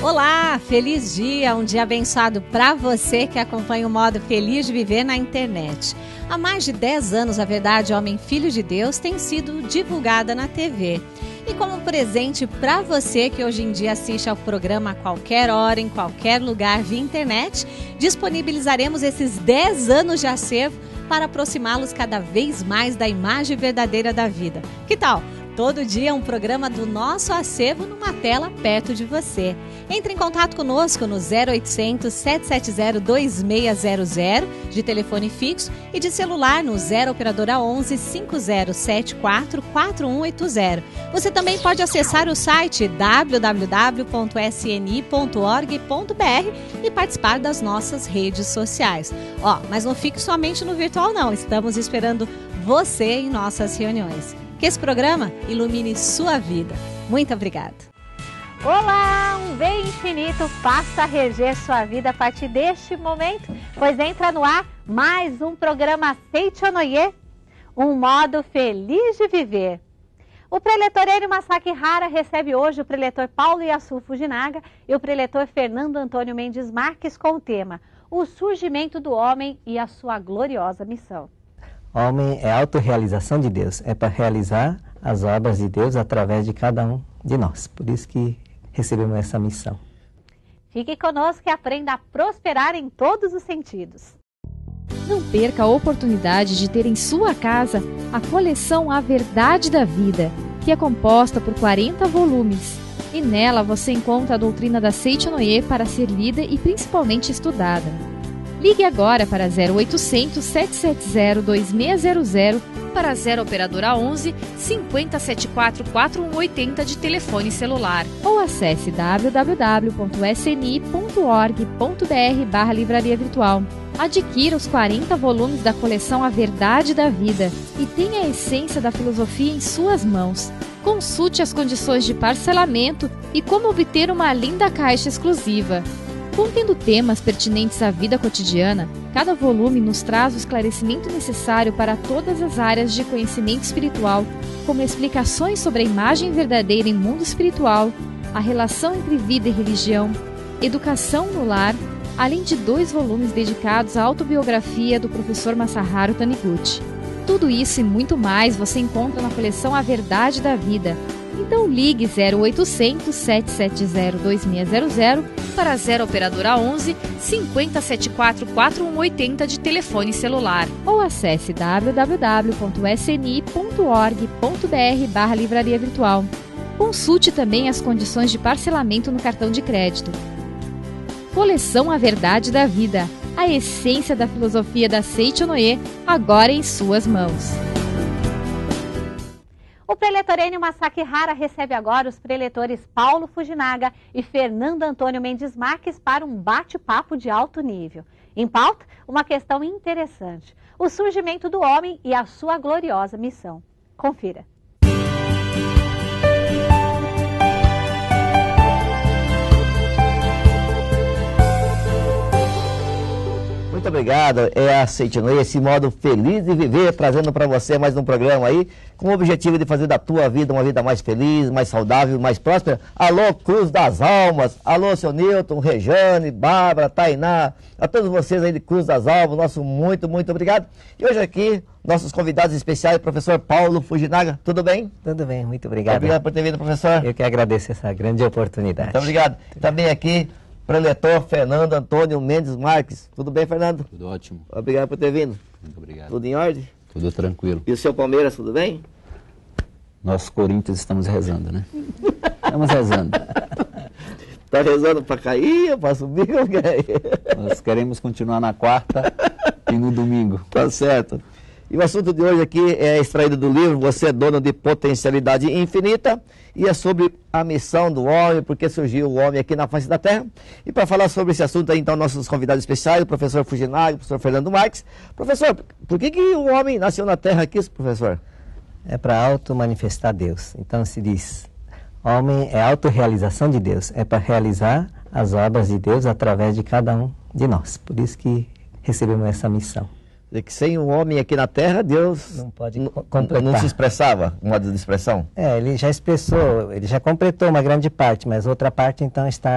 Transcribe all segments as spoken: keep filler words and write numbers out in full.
Olá, feliz dia, um dia abençoado para você que acompanha o modo Feliz de Viver na internet. Há mais de dez anos, a verdade Homem Filho de Deus tem sido divulgada na T V. E como presente para você que hoje em dia assiste ao programa a qualquer hora, em qualquer lugar via internet, disponibilizaremos esses dez anos de acervo para aproximá-los cada vez mais da imagem verdadeira da vida. Que tal? Todo dia um programa do nosso acervo numa tela perto de você. Entre em contato conosco no zero oitocentos, sete sete zero, dois seis zero zero de telefone fixo e de celular no zero operadora onze, cinco zero sete quatro, quatro um oito zero. Você também pode acessar o site w w w ponto s n i ponto org ponto b r e participar das nossas redes sociais. Ó, mas não fique somente no virtual não, estamos esperando você em nossas reuniões. Que esse programa ilumine sua vida. Muito obrigada. Olá, um bem infinito passa a reger sua vida a partir deste momento, pois entra no ar mais um programa Seichonoye, um modo feliz de viver. O preletor Enio Masaki Hara recebe hoje o preletor Paulo Yasu Fujinaga e o preletor Fernando Antônio Mendes Marques com o tema O Surgimento do Homem e a Sua Gloriosa Missão. Homem é a autorrealização de Deus, é para realizar as obras de Deus através de cada um de nós. Por isso que recebemos essa missão. Fique conosco e aprenda a prosperar em todos os sentidos. Não perca a oportunidade de ter em sua casa a coleção A Verdade da Vida, que é composta por quarenta volumes. E nela você encontra a doutrina da Seichonoye para ser lida e principalmente estudada. Ligue agora para zero oitocentos, sete sete zero, dois seis zero zero para zero operadora onze, cinco zero sete quatro, quatro um oito zero de telefone celular ou acesse w w w ponto s n i ponto org ponto b r barra livraria virtual. Adquira os quarenta volumes da coleção A Verdade da Vida e tenha a essência da filosofia em suas mãos. Consulte as condições de parcelamento e como obter uma linda caixa exclusiva. Contendo temas pertinentes à vida cotidiana, cada volume nos traz o esclarecimento necessário para todas as áreas de conhecimento espiritual, como explicações sobre a imagem verdadeira em mundo espiritual, a relação entre vida e religião, educação no lar, além de dois volumes dedicados à autobiografia do professor Masaharu Taniguchi. Tudo isso e muito mais você encontra na coleção A Verdade da Vida. Então ligue zero oitocentos, sete sete zero, dois seis zero zero para zero operadora onze, cinco zero sete quatro, quatro um oito zero de telefone celular ou acesse w w w ponto s n i ponto org ponto b r barra livraria virtual. Consulte também as condições de parcelamento no cartão de crédito. Coleção A Verdade da Vida, a essência da filosofia da Seichonoye, agora em suas mãos. O preletor Enio Masaki Hara recebe agora os preletores Paulo Fujinaga e Fernando Antônio Mendes Marques para um bate-papo de alto nível. Em pauta, uma questão interessante: o surgimento do homem e a sua gloriosa missão. Confira. Muito obrigado, é a Seichonoye, esse modo feliz de viver, trazendo para você mais um programa aí, com o objetivo de fazer da tua vida uma vida mais feliz, mais saudável, mais próspera. Alô, Cruz das Almas, alô, seu Newton, Rejane, Bárbara, Tainá, a todos vocês aí de Cruz das Almas, nosso muito, muito obrigado. E hoje aqui, nossos convidados especiais, o professor Paulo Fujinaga, tudo bem? Tudo bem, muito obrigado. Obrigado por ter vindo, professor. Eu que agradeço essa grande oportunidade. Muito obrigado. Também aqui, preletor Fernando Antônio Mendes Marques. Tudo bem, Fernando? Tudo ótimo. Obrigado por ter vindo. Muito obrigado. Tudo em ordem? Tudo tranquilo. E o seu Palmeiras, tudo bem? Nós, Corinthians, estamos rezando, né? Estamos rezando. Tá rezando para cair ou para subir? Nós queremos continuar na quarta e no domingo. Tá certo. E o assunto de hoje aqui é extraído do livro Você é Dono de Potencialidade Infinita, e é sobre a missão do homem, porque surgiu o homem aqui na face da Terra. E para falar sobre esse assunto aí, então, nossos convidados especiais, o professor Fujinaga, o professor Fernando Marques. Professor, por que, que o homem nasceu na Terra aqui, professor? É para auto-manifestar Deus. Então se diz, homem é a autorrealização de Deus, é para realizar as obras de Deus através de cada um de nós. Por isso que recebemos essa missão. De que sem o homem aqui na Terra, Deus não pode completar. Não se expressava, um modo de expressão? É, ele já expressou, ele já completou uma grande parte, mas outra parte então está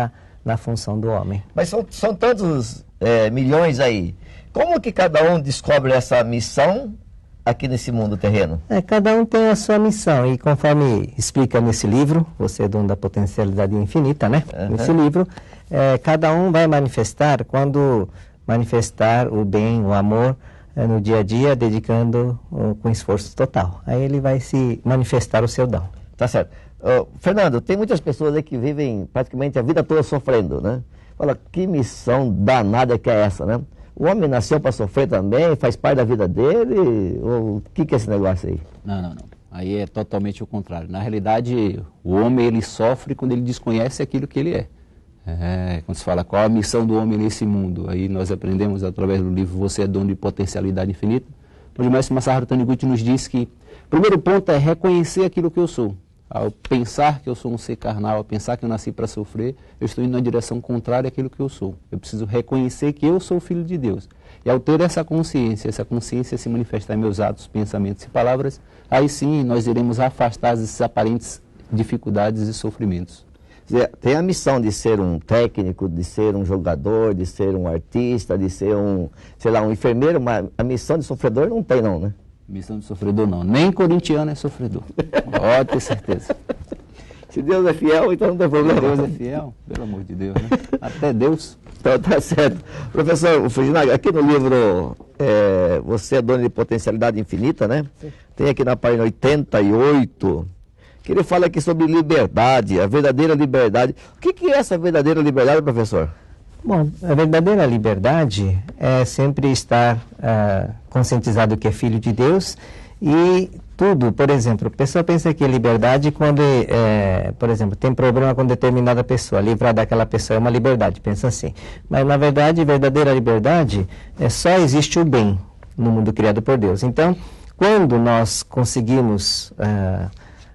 na função do homem. Mas são, são tantos é, milhões aí. Como que cada um descobre essa missão aqui nesse mundo terreno? É, cada um tem a sua missão e conforme explica nesse livro, Você é Dono da Potencialidade Infinita, né? Uhum. Nesse livro, é, cada um vai manifestar quando manifestar o bem, o amor é, no dia a dia, dedicando uh, com esforço total. Aí ele vai se manifestar o seu dom. Tá certo. Uh, Fernando, tem muitas pessoas aí que vivem praticamente a vida toda sofrendo, né? Fala, que missão danada que é essa, né? O homem nasceu para sofrer também, faz parte da vida dele? Ou o que, que é esse negócio aí? Não, não, não. Aí é totalmente o contrário. Na realidade, o homem ele sofre quando ele desconhece aquilo que ele é. É, quando se fala qual a missão do homem nesse mundo, aí nós aprendemos através do livro Você é Dono de Potencialidade Infinita, onde o mestre Masaharu Taniguchi nos diz que o primeiro ponto é reconhecer aquilo que eu sou. Ao pensar que eu sou um ser carnal, ao pensar que eu nasci para sofrer, eu estou indo na direção contrária àquilo que eu sou. Eu preciso reconhecer que eu sou filho de Deus. E ao ter essa consciência, essa consciência se manifestar em meus atos, pensamentos e palavras, aí sim nós iremos afastar essas aparentes dificuldades e sofrimentos. Tem a missão de ser um técnico, de ser um jogador, de ser um artista, de ser um, sei lá, um enfermeiro, mas a missão de sofredor não tem não, né? Missão de sofredor não, nem corintiano é sofredor, pode ter certeza. Se Deus é fiel, então não tem problema. Se Deus é fiel, pelo amor de Deus, né? Até Deus. Então tá certo. Professor Fujinaga, aqui no livro é, Você é Dono de Potencialidade Infinita, né? Sim. Tem aqui na página oitenta e oito, que ele fala aqui sobre liberdade, a verdadeira liberdade. O que, que é essa verdadeira liberdade, professor? Bom, a verdadeira liberdade é sempre estar uh, conscientizado que é filho de Deus e tudo, por exemplo, a pessoa pensa que liberdade quando, é, por exemplo, tem problema com determinada pessoa, livrar daquela pessoa é uma liberdade, pensa assim. Mas na verdade, verdadeira liberdade é só existe o bem no mundo criado por Deus. Então, quando nós conseguimos... Uh,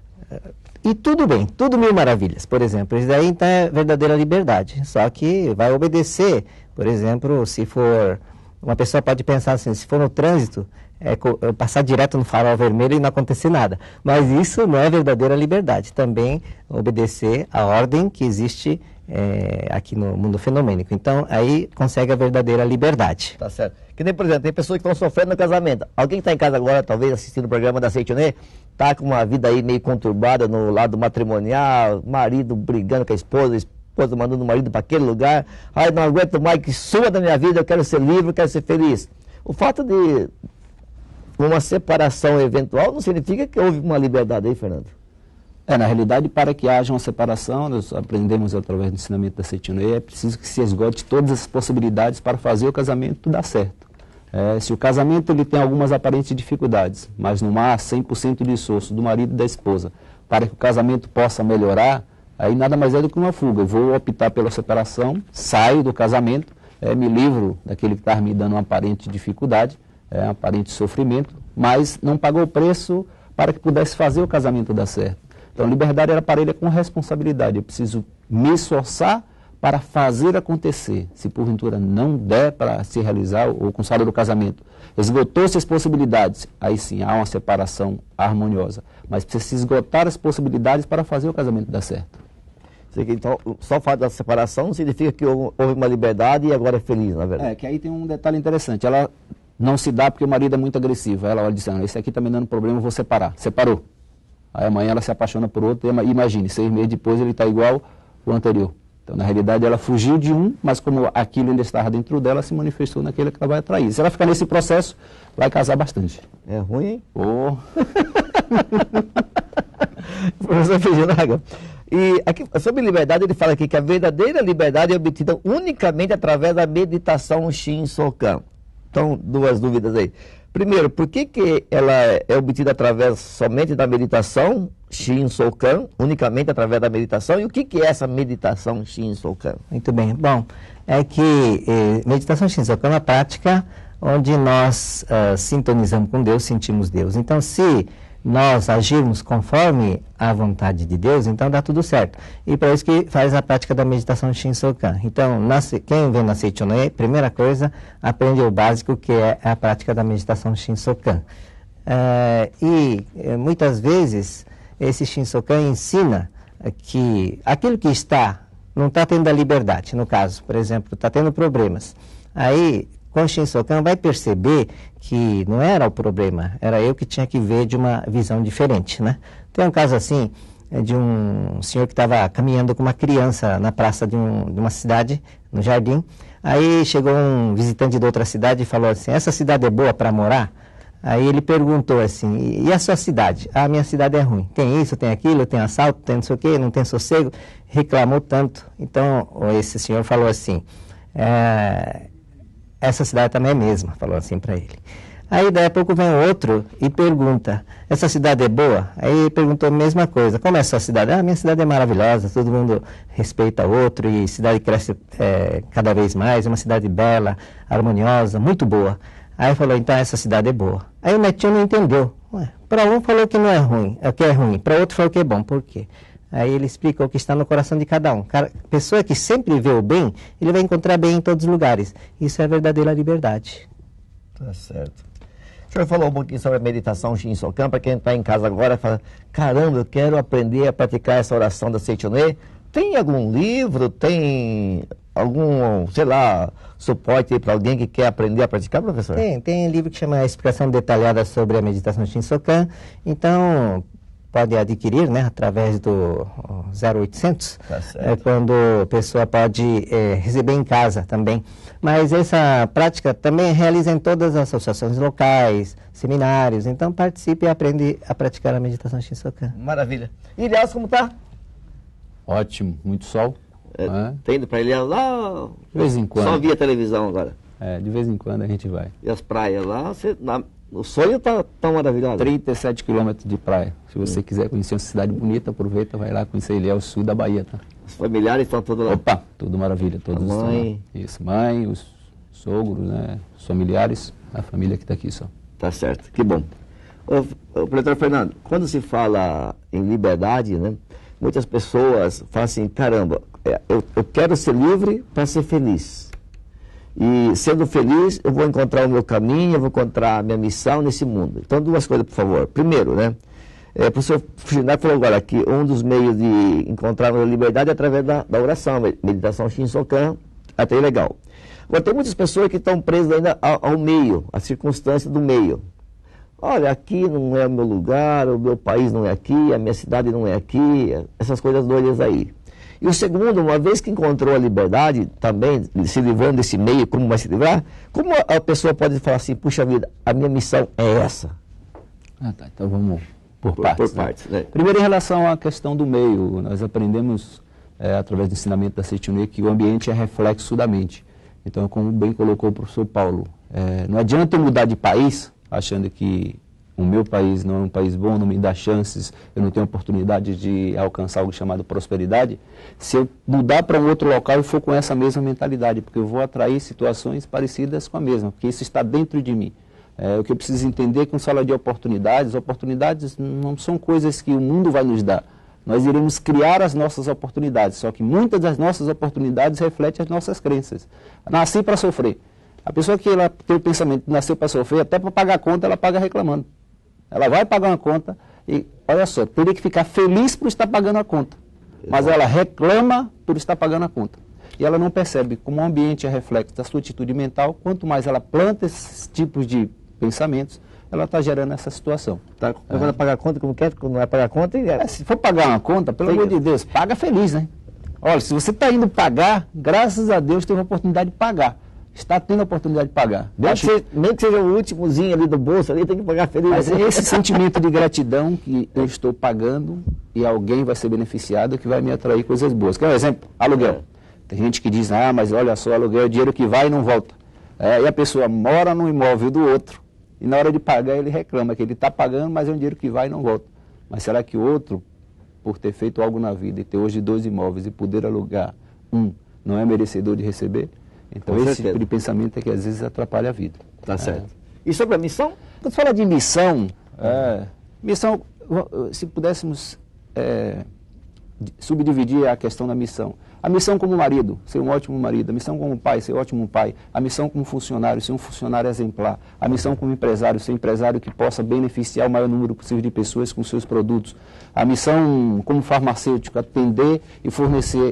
E tudo bem, tudo mil maravilhas, por exemplo, isso daí então é verdadeira liberdade, só que vai obedecer, por exemplo, se for, uma pessoa pode pensar assim, se for no trânsito, é, é passar direto no farol vermelho e não acontecer nada, mas isso não é verdadeira liberdade, também obedecer a ordem que existe é, aqui no mundo fenomênico, então aí consegue a verdadeira liberdade. Tá certo, que nem por exemplo, tem pessoas que estão sofrendo no casamento, alguém que está em casa agora, talvez assistindo o programa da Seitonê, tá com uma vida aí meio conturbada no lado matrimonial, marido brigando com a esposa, a esposa mandando o marido para aquele lugar, ai, não aguento mais que sua da minha vida, eu quero ser livre, eu quero ser feliz. O fato de uma separação eventual não significa que houve uma liberdade aí, Fernando? É, na realidade, para que haja uma separação, nós aprendemos através do ensinamento da Seitonê, é preciso que se esgote todas as possibilidades para fazer o casamento dar certo. É, se o casamento ele tem algumas aparentes dificuldades, mas não há cem por cento de esforço do marido e da esposa para que o casamento possa melhorar, aí nada mais é do que uma fuga. Eu vou optar pela separação, saio do casamento, é, me livro daquele que está me dando uma aparente dificuldade, é, um aparente sofrimento, mas não pagou o preço para que pudesse fazer o casamento dar certo. Então, liberdade era para ele com responsabilidade. Eu preciso me esforçar para fazer acontecer. Se porventura não der para se realizar o consagrado do casamento, esgotou-se as possibilidades, aí sim há uma separação harmoniosa. Mas precisa se esgotar as possibilidades para fazer o casamento dar certo. Então, só o fato da separação não significa que houve uma liberdade e agora é feliz, na verdade. É, que aí tem um detalhe interessante. Ela não se dá porque o marido é muito agressivo. Ela olha e diz, ah, esse aqui está me dando problema, eu vou separar. Separou. Aí amanhã ela se apaixona por outro e imagine, seis meses depois ele está igual o anterior. Então, na realidade, ela fugiu de um, mas como aquilo ainda estava dentro dela, se manifestou naquele que ela vai atrair. Se ela ficar nesse processo, vai casar bastante. É ruim, hein? Oh. Professor Fujinaga, e aqui, sobre liberdade, ele fala aqui que a verdadeira liberdade é obtida unicamente através da meditação Shin-Sokan. Então, duas dúvidas aí. Primeiro, por que, que ela é obtida através somente da meditação Shin-Sokan, unicamente através da meditação? E o que, que é essa meditação Shin-Sokan? Muito bem. Bom, é que eh, meditação Shin-Sokan é uma prática onde nós uh, sintonizamos com Deus, sentimos Deus. Então, se nós agirmos conforme a vontade de Deus, então dá tudo certo. E para isso que faz a prática da meditação Shin-Sokan. Então, na, quem vem na Seitonê, primeira coisa, aprende o básico, que é a prática da meditação Shin-Sokan. Uh, e uh, muitas vezes esse Shin-Sokan ensina que aquilo que está não está tendo a liberdade, no caso, por exemplo, está tendo problemas. Aí, com o Shinsokan vai perceber que não era o problema, era eu que tinha que ver de uma visão diferente, né? Tem um caso assim, é de um senhor que estava caminhando com uma criança na praça de, um, de uma cidade, no jardim. Aí chegou um visitante de outra cidade e falou assim, essa cidade é boa para morar? Aí ele perguntou assim, e a sua cidade? Ah, a minha cidade é ruim. Tem isso, tem aquilo, tem assalto, tem não sei o quê, não tem sossego. Reclamou tanto. Então, esse senhor falou assim, é, essa cidade também é mesma, falou assim para ele. Aí, daí a pouco vem outro e pergunta, essa cidade é boa? Aí ele perguntou a mesma coisa, como é a sua cidade? Ah, minha cidade é maravilhosa, todo mundo respeita o outro e a cidade cresce é, cada vez mais, é uma cidade bela, harmoniosa, muito boa. Aí falou, então essa cidade é boa. Aí o netinho não entendeu. Para um falou que não é ruim, é que é ruim, para outro falou que é bom, por quê? Aí ele explicou o que está no coração de cada um. Cara, pessoa que sempre vê o bem, ele vai encontrar bem em todos os lugares. Isso é a verdadeira liberdade. Tá certo. O senhor falou um pouquinho sobre a meditação Shinsokan, para quem está em casa agora e fala, caramba, eu quero aprender a praticar essa oração da Seichonoye. Tem algum livro, tem algum, sei lá, suporte aí para alguém que quer aprender a praticar, professor? Tem, tem um livro que chama Explicação Detalhada sobre a Meditação Shinsokan. Então, pode adquirir, né, através do zero oitocentos, tá é, quando a pessoa pode é, receber em casa também. Mas essa prática também realiza em todas as associações locais, seminários. Então, participe e aprende a praticar a meditação Shinsokan. Maravilha. E Ilhéus, como está? Ótimo, muito sol. É, né? Tem ido para Ilhéus lá? De vez em quando. Só via televisão agora. É, de vez em quando a gente vai. E as praias lá, você, na, o sonho está tão maravilhoso. trinta e sete quilômetros de praia. Se você hum. quiser conhecer uma cidade bonita, aproveita, vai lá conhecer Ilhéus, sul da Bahia, tá? Os familiares estão todos lá? Opa, tudo maravilha, todos a mãe. estão lá. Isso, mãe, os sogros, né, os familiares, a família que está aqui só. Tá certo, que bom. O, o professor Fernando, quando se fala em liberdade, né, muitas pessoas falam assim, caramba, eu, eu quero ser livre para ser feliz. E sendo feliz, eu vou encontrar o meu caminho, eu vou encontrar a minha missão nesse mundo. Então, duas coisas, por favor. Primeiro, né, é, o professor Fujinari falou agora que um dos meios de encontrar a liberdade é através da, da oração, meditação Shinsokan, até legal. Agora, tem muitas pessoas que estão presas ainda ao, ao meio, à circunstância do meio. Olha, aqui não é o meu lugar, o meu país não é aqui, a minha cidade não é aqui, essas coisas doidas aí. E o segundo, uma vez que encontrou a liberdade, também se livrando desse meio, como vai se livrar, como a pessoa pode falar assim, puxa vida, a minha missão é essa? Ah, tá, então vamos por, por partes. Por partes né? né? Primeiro, em relação à questão do meio, nós aprendemos, é, através do ensinamento da Seichonoye, que o ambiente é reflexo da mente. Então, como bem colocou o professor Paulo, é, não adianta eu mudar de país, achando que o meu país não é um país bom, não me dá chances, eu não tenho oportunidade de alcançar algo chamado prosperidade, se eu mudar para um outro local e for com essa mesma mentalidade, porque eu vou atrair situações parecidas com a mesma, porque isso está dentro de mim. É, o que eu preciso entender é que, quando se fala de oportunidades, oportunidades não são coisas que o mundo vai nos dar. Nós iremos criar as nossas oportunidades, só que muitas das nossas oportunidades refletem as nossas crenças. Nasci para sofrer. A pessoa que ela tem o pensamento de nascer para sofrer, até para pagar a conta, ela paga reclamando. Ela vai pagar uma conta e, olha só, teria que ficar feliz por estar pagando a conta. Mas ela reclama por estar pagando a conta. E ela não percebe como o ambiente é reflexo da sua atitude mental. Quanto mais ela planta esses tipos de pensamentos, ela está gerando essa situação. Tá, quando vai pagar a conta, como quer, quando vai pagar a conta... E... É, se for pagar uma conta, pelo amor de Deus, paga feliz, né? Olha, se você está indo pagar, graças a Deus teve a oportunidade de pagar. Está tendo a oportunidade de pagar. Mesmo, Acho... que, mesmo que seja o últimozinho ali do bolso, ali tem que pagar feliz. Mas é esse sentimento de gratidão que eu estou pagando e alguém vai ser beneficiado que vai me atrair coisas boas. Quer um exemplo? Aluguel. É. Tem gente que diz, ah, mas olha só, aluguel é dinheiro que vai e não volta. É, e a pessoa mora no imóvel do outro e na hora de pagar ele reclama que ele está pagando, mas é um dinheiro que vai e não volta. Mas será que o outro, por ter feito algo na vida e ter hoje dois imóveis e poder alugar um, não é merecedor de receber? Então Com esse certeza. tipo de pensamento é que às vezes atrapalha a vida. Tá é. certo. E sobre a missão? Quando fala de missão, é, missão, se pudéssemos é, subdividir a questão da missão. A missão como marido, ser um ótimo marido. A missão como pai, ser um ótimo pai. A missão como funcionário, ser um funcionário exemplar. A missão como empresário, ser um empresário que possa beneficiar o maior número possível de pessoas com seus produtos. A missão como farmacêutico, atender e fornecer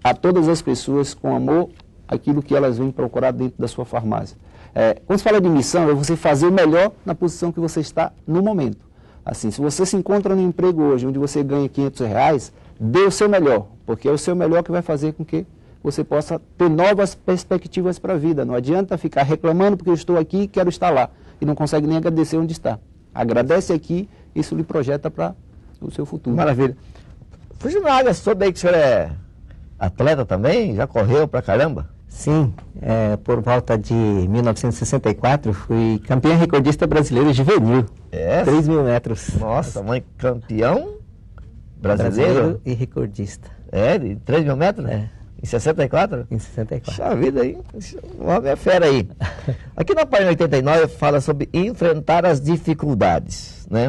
a todas as pessoas com amor aquilo que elas vêm procurar dentro da sua farmácia. É, quando se fala de missão, é você fazer o melhor na posição que você está no momento. Assim, se você se encontra no emprego hoje, onde você ganha quinhentos reais, dê o seu melhor, porque é o seu melhor que vai fazer com que você possa ter novas perspectivas para a vida. Não adianta ficar reclamando porque eu estou aqui e quero estar lá, e não consegue nem agradecer onde está. Agradece aqui, isso lhe projeta para o seu futuro. Maravilha. Fujinaga, soube aí que o senhor é atleta também? Já correu pra caramba? Sim, é, por volta de mil novecentos e sessenta e quatro, fui campeão recordista brasileiro juvenil. É? três mil metros. Nossa, mãe, campeão brasileiro? brasileiro e recordista. É, de três mil metros? É. Em sessenta e quatro? Em sessenta e quatro. Puxa vida aí, o homem é fera aí. Aqui na página oitenta e nove fala sobre enfrentar as dificuldades, né?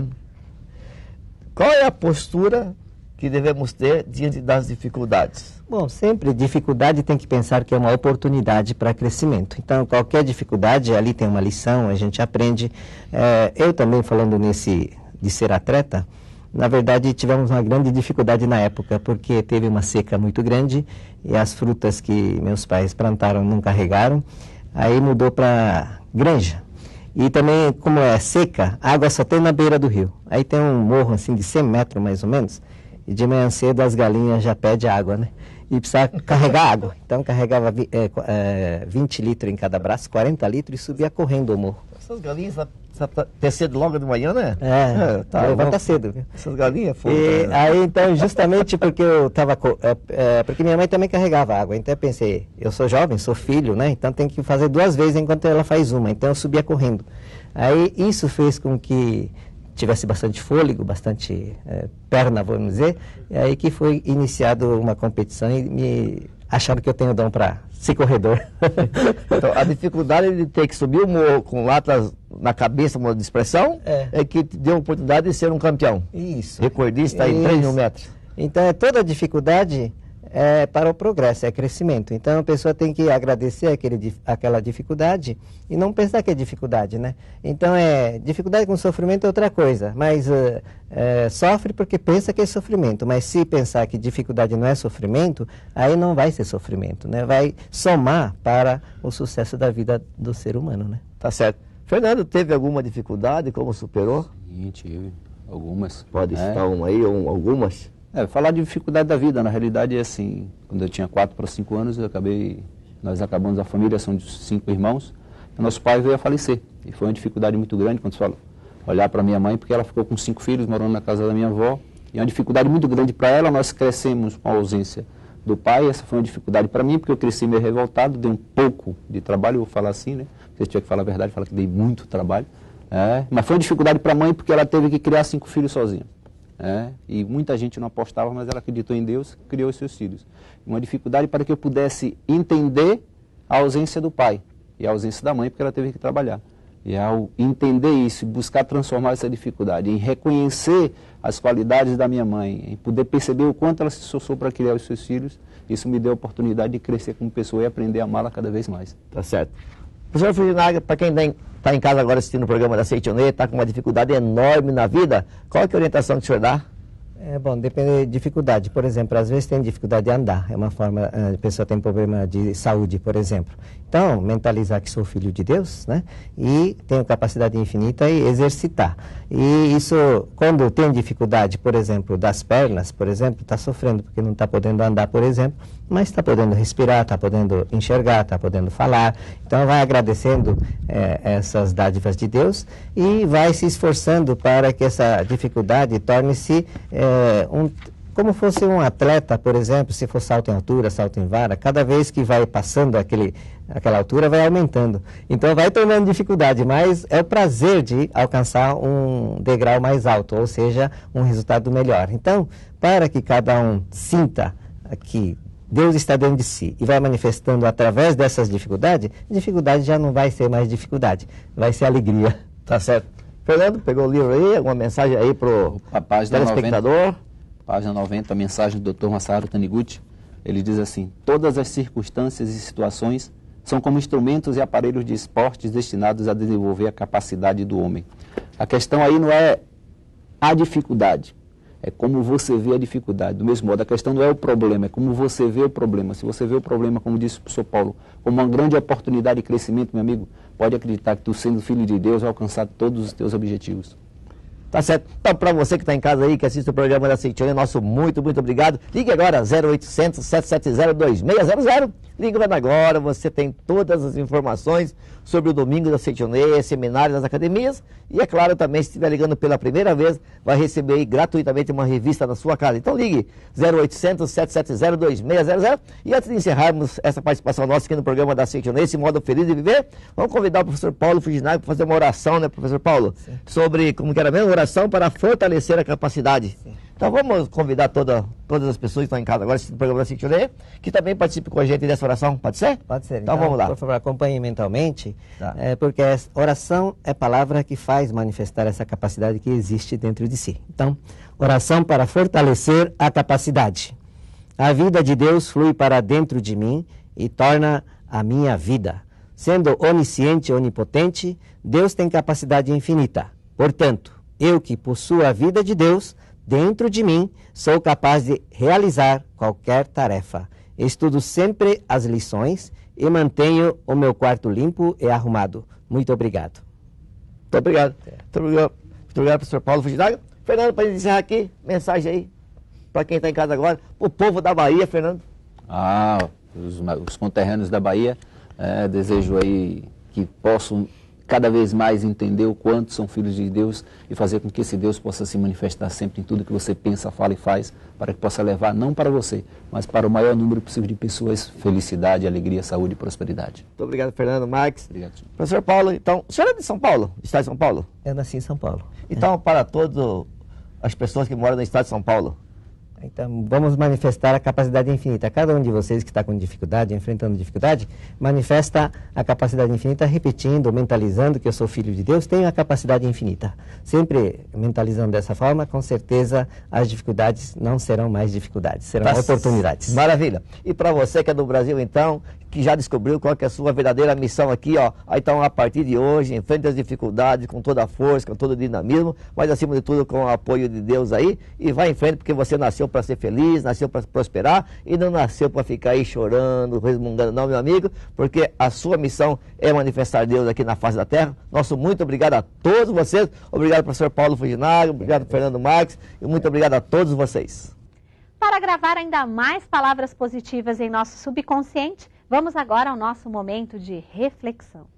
Qual é a postura que devemos ter diante das dificuldades? Bom, sempre dificuldade tem que pensar que é uma oportunidade para crescimento. Então, qualquer dificuldade, ali tem uma lição, a gente aprende. É, eu também, falando nesse de ser atleta, na verdade, tivemos uma grande dificuldade na época, porque teve uma seca muito grande e as frutas que meus pais plantaram não carregaram, aí mudou para granja. E também, como é seca, a água só tem na beira do rio. Aí tem um morro assim de cem metros, mais ou menos, e de manhã cedo as galinhas já pedem água, né? E precisa carregar água. Então carregava é, é, vinte litros em cada braço, quarenta litros, e subia correndo o morro. Essas galinhas ter cedo logo de manhã, né? É, é tá, levanta cedo, viu? Essas galinhas foram. E aí, então, justamente porque eu estava. É, é, porque minha mãe também carregava água. Então eu pensei, eu sou jovem, sou filho, né? Então tem que fazer duas vezes enquanto ela faz uma. Então eu subia correndo. Aí isso fez com que tivesse bastante fôlego, bastante é, perna, vamos dizer. E aí que foi iniciado uma competição e me acharam que eu tenho dom para ser corredor. Então, a dificuldade de ter que subir o morro com latas na cabeça, modo de expressão, é. é que te deu a oportunidade de ser um campeão. Isso. Recordista em três mil metros. Então, é toda dificuldade é para o progresso, é crescimento. Então, a pessoa tem que agradecer aquele, aquela dificuldade e não pensar que é dificuldade, né? Então, é, dificuldade com sofrimento é outra coisa, mas uh, é, sofre porque pensa que é sofrimento. Mas se pensar que dificuldade não é sofrimento, aí não vai ser sofrimento, né? Vai somar para o sucesso da vida do ser humano, né? Tá certo. Fernando, teve alguma dificuldade? Como superou? Sim, tive algumas. Pode é. citar uma aí, ou algumas? É, falar de dificuldade da vida, na realidade é assim, quando eu tinha quatro para cinco anos, eu acabei, nós acabamos a família, são de cinco irmãos, e nosso pai veio a falecer, e foi uma dificuldade muito grande, quando você fala, olhar para minha mãe, porque ela ficou com cinco filhos, morando na casa da minha avó, e é uma dificuldade muito grande para ela, nós crescemos com a ausência do pai, essa foi uma dificuldade para mim, porque eu cresci meio revoltado, dei um pouco de trabalho, eu vou falar assim, né, se eu tiver que falar a verdade, falar que dei muito trabalho, é, mas foi uma dificuldade para a mãe, porque ela teve que criar cinco filhos sozinha. É, e muita gente não apostava, mas ela acreditou em Deus, criou os seus filhos. Uma dificuldade para que eu pudesse entender a ausência do pai e a ausência da mãe, porque ela teve que trabalhar. E ao entender isso e buscar transformar essa dificuldade, em reconhecer as qualidades da minha mãe, em poder perceber o quanto ela se esforçou para criar os seus filhos, isso me deu a oportunidade de crescer como pessoa e aprender a amá-la cada vez mais. Tá certo. Professor Fujinaga, para quem está em casa agora assistindo o programa da Seitonê, está com uma dificuldade enorme na vida, qual é, que é a orientação que o senhor dá? É bom, depende de dificuldade. Por exemplo, às vezes tem dificuldade de andar, é uma forma, a pessoa tem problema de saúde, por exemplo. Então, mentalizar que sou filho de Deus, né? E tenho capacidade infinita e exercitar. E isso, quando tem dificuldade, por exemplo, das pernas, por exemplo, está sofrendo porque não está podendo andar, por exemplo, mas está podendo respirar, está podendo enxergar, está podendo falar. Então, vai agradecendo é, essas dádivas de Deus e vai se esforçando para que essa dificuldade torne-se é, um... como fosse um atleta, por exemplo, se for salto em altura, salto em vara, cada vez que vai passando aquele, aquela altura, vai aumentando. Então, vai tornando dificuldade, mas é o prazer de alcançar um degrau mais alto, ou seja, um resultado melhor. Então, para que cada um sinta que Deus está dentro de si e vai manifestando através dessas dificuldades, dificuldade já não vai ser mais dificuldade, vai ser alegria. Tá certo. Fernando, pegou o livro aí, alguma mensagem aí para o telespectador? Página noventa, a mensagem do doutor Masaru Taniguchi, ele diz assim: todas as circunstâncias e situações são como instrumentos e aparelhos de esportes destinados a desenvolver a capacidade do homem. A questão aí não é a dificuldade, é como você vê a dificuldade. Do mesmo modo, a questão não é o problema, é como você vê o problema. Se você vê o problema, como disse o professor Paulo, como uma grande oportunidade de crescimento, meu amigo, pode acreditar que tu, sendo filho de Deus, vai alcançar todos os teus objetivos. Tá certo. Então, para você que está em casa aí, que assiste o programa da Seitione, nosso muito, muito obrigado. Ligue agora, zero oitocentos, sete sete zero, dois seis zero zero. Ligue agora, você tem todas as informações sobre o domingo da Seitione, seminários das academias. E, é claro, também, se estiver ligando pela primeira vez, vai receber aí gratuitamente uma revista na sua casa. Então, ligue zero oitocentos, sete sete zero, dois seis zero zero. E antes de encerrarmos essa participação nossa aqui no programa da Seitione, esse modo feliz de viver, vamos convidar o professor Paulo Fujinari para fazer uma oração, né, professor Paulo? Sim. Sobre, como que era mesmo? Oração para fortalecer a capacidade. Sim. Então vamos convidar toda, todas as pessoas que estão em casa agora assistindo o programa da Seitione, que também participem com a gente dessa oração. Pode ser? Pode ser. Então, então vamos lá. Por favor, acompanhe mentalmente, tá. é, porque oração é palavra que faz manifestar essa capacidade que existe dentro de si. Então, oração para fortalecer a capacidade. A vida de Deus flui para dentro de mim e torna a minha vida. Sendo onisciente e onipotente, Deus tem capacidade infinita. Portanto, eu que possuo a vida de Deus dentro de mim, sou capaz de realizar qualquer tarefa. Estudo sempre as lições e mantenho o meu quarto limpo e arrumado. Muito obrigado. Muito obrigado. Muito obrigado, Muito obrigado professor Paulo Fujinari. Fernando, para encerrar aqui, mensagem aí para quem está em casa agora, para o povo da Bahia, Fernando. Ah, os, os conterrâneos da Bahia, é, desejo aí que possam cada vez mais entender o quanto são filhos de Deus e fazer com que esse Deus possa se manifestar sempre em tudo que você pensa, fala e faz, para que possa levar não para você, mas para o maior número possível de pessoas, felicidade, alegria, saúde e prosperidade. Muito obrigado, Fernando, Max. Obrigado, senhor. Professor Paulo, então, o senhor é de São Paulo, estado de São Paulo? Eu nasci em São Paulo. Então, é. para todas as pessoas que moram no estado de São Paulo, então, vamos manifestar a capacidade infinita. Cada um de vocês que está com dificuldade, enfrentando dificuldade, manifesta a capacidade infinita, repetindo, mentalizando que eu sou filho de Deus, tenho a capacidade infinita. Sempre mentalizando dessa forma, com certeza as dificuldades não serão mais dificuldades, serão tá oportunidades. Maravilha. E para você que é do Brasil, então, que já descobriu qual que é a sua verdadeira missão aqui, ó, então, a partir de hoje, enfrente as dificuldades com toda a força, com todo o dinamismo, mas acima de tudo com o apoio de Deus aí, e vai em frente porque você nasceu para ser feliz, nasceu para prosperar e não nasceu para ficar aí chorando, resmungando, não, meu amigo, porque a sua missão é manifestar Deus aqui na face da terra. Nosso muito obrigado a todos vocês, obrigado professor Paulo Fujinari, obrigado Fernando Marques e muito obrigado a todos vocês. Para gravar ainda mais palavras positivas em nosso subconsciente, vamos agora ao nosso momento de reflexão.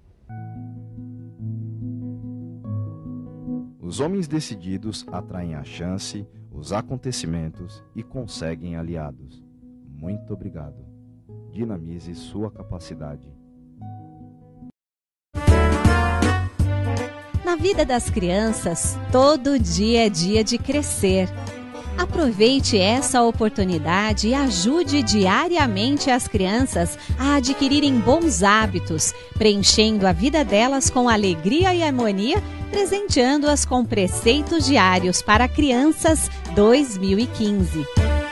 Os homens decididos atraem a chance, os acontecimentos e conseguem aliados. Muito obrigado. Dinamize sua capacidade. Na vida das crianças, todo dia é dia de crescer. Aproveite essa oportunidade e ajude diariamente as crianças a adquirirem bons hábitos, preenchendo a vida delas com alegria e harmonia, presenteando-as com preceitos diários para crianças dois mil e quinze.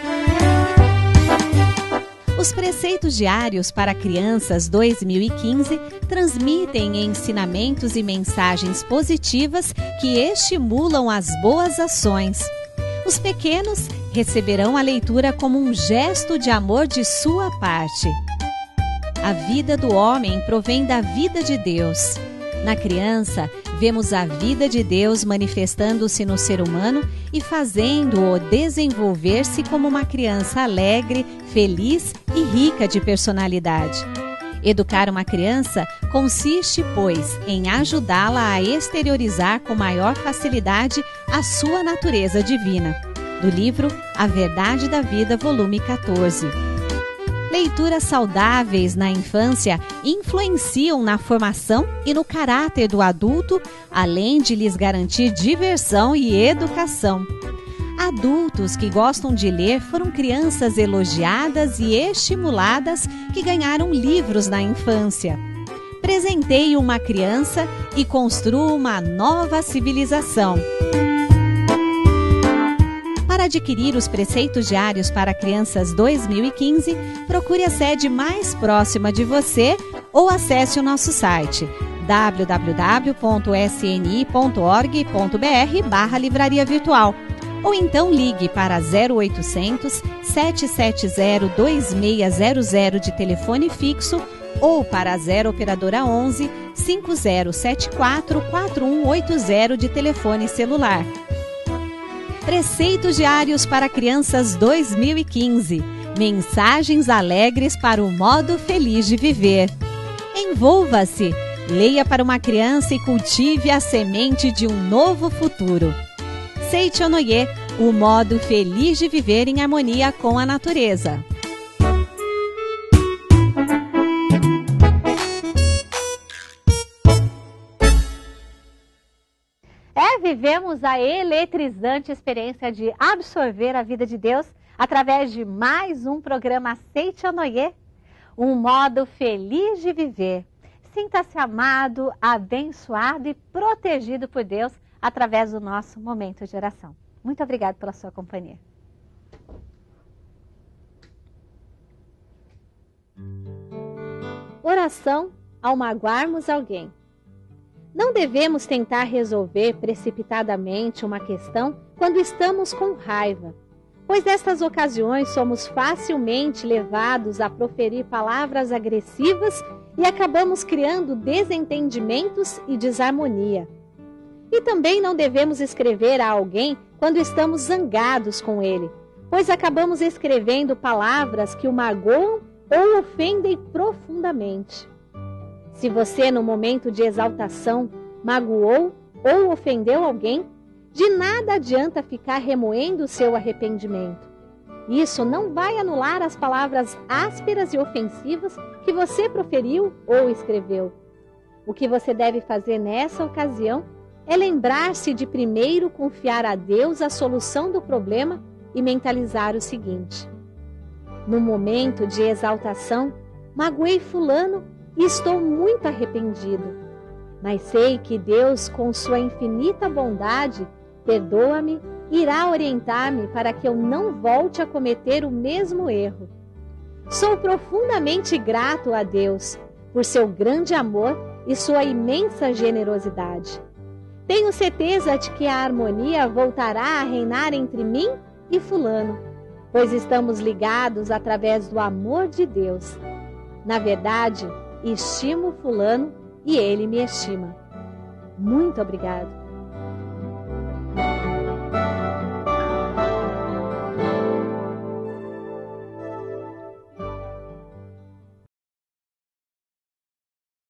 Os preceitos diários para crianças dois mil e quinze transmitem ensinamentos e mensagens positivas que estimulam as boas ações. Os pequenos receberão a leitura como um gesto de amor de sua parte. A vida do homem provém da vida de Deus. Na criança, vemos a vida de Deus manifestando-se no ser humano e fazendo-o desenvolver-se como uma criança alegre, feliz e rica de personalidade. Educar uma criança consiste, pois, em ajudá-la a exteriorizar com maior facilidade a sua natureza divina. Do livro A Verdade da Vida, volume quatorze. Leituras saudáveis na infância influenciam na formação e no caráter do adulto, além de lhes garantir diversão e educação. Adultos que gostam de ler foram crianças elogiadas e estimuladas que ganharam livros na infância. Presenteie uma criança e construa uma nova civilização. Para adquirir os preceitos diários para crianças dois mil e quinze, procure a sede mais próxima de você ou acesse o nosso site w w w ponto s n i ponto org ponto b r barra livraria virtual Ou então ligue para zero oitocentos, sete sete zero, dois seis zero zero de telefone fixo ou para zero operadora onze, cinco zero sete quatro, quatro um oito zero de telefone celular. Preceitos Diários para Crianças dois mil e quinze. Mensagens alegres para o modo feliz de viver. Envolva-se, leia para uma criança e cultive a semente de um novo futuro. Seichonoye, o modo feliz de viver em harmonia com a natureza. É, vivemos a eletrizante experiência de absorver a vida de Deus através de mais um programa Seichonoye, um modo feliz de viver. Sinta-se amado, abençoado e protegido por Deus através do nosso momento de oração. Muito obrigada pela sua companhia. Oração ao magoarmos alguém. Não devemos tentar resolver precipitadamente uma questão quando estamos com raiva, pois nestas ocasiões somos facilmente levados a proferir palavras agressivas e acabamos criando desentendimentos e desarmonia. E também não devemos escrever a alguém quando estamos zangados com ele, pois acabamos escrevendo palavras que o magoam ou ofendem profundamente. Se você, no momento de exaltação, magoou ou ofendeu alguém, de nada adianta ficar remoendo o seu arrependimento. Isso não vai anular as palavras ásperas e ofensivas que você proferiu ou escreveu. O que você deve fazer nessa ocasião é lembrar-se de primeiro confiar a Deus a solução do problema e mentalizar o seguinte: no momento de exaltação, magoei fulano e estou muito arrependido. Mas sei que Deus, com sua infinita bondade, perdoa-me e irá orientar-me para que eu não volte a cometer o mesmo erro. Sou profundamente grato a Deus por seu grande amor e sua imensa generosidade. Tenho certeza de que a harmonia voltará a reinar entre mim e fulano, pois estamos ligados através do amor de Deus. Na verdade, estimo fulano e ele me estima. Muito obrigado.